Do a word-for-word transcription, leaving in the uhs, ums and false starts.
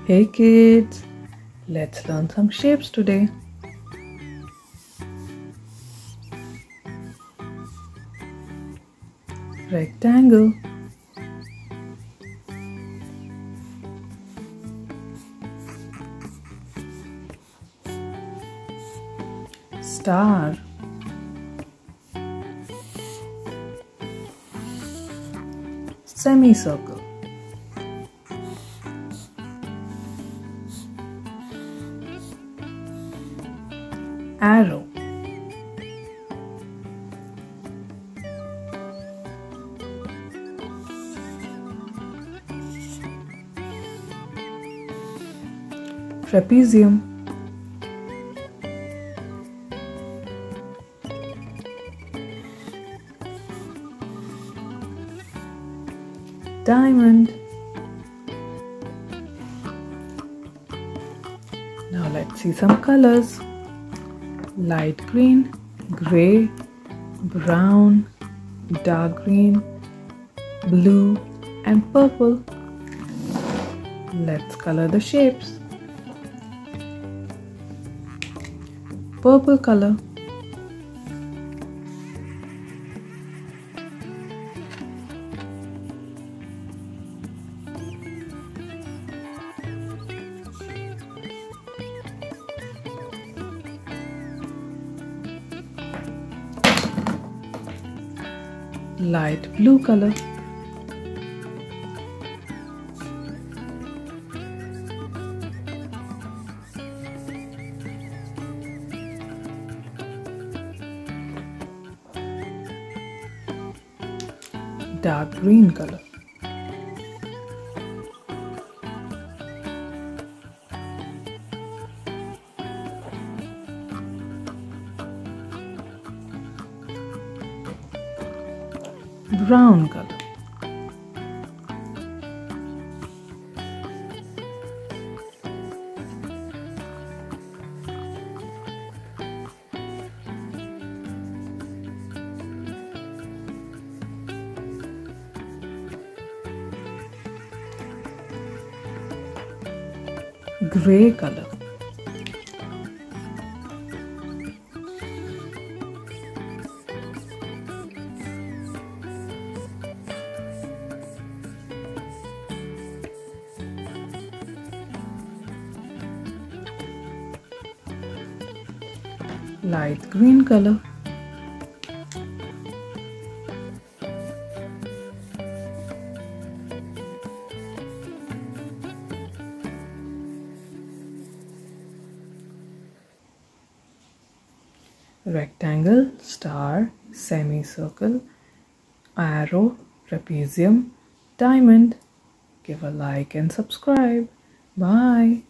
Hey kids, let's learn some shapes today. Rectangle, star, semicircle, arrow, trapezium, diamond. Now let's see some colors. Light green, gray, brown, dark green, blue and purple. Let's color the shapes. Purple color, light blue color, dark green color, brown color, gray color, light green color, rectangle, star, semicircle, arrow, trapezium, diamond. Give a like and subscribe. Bye.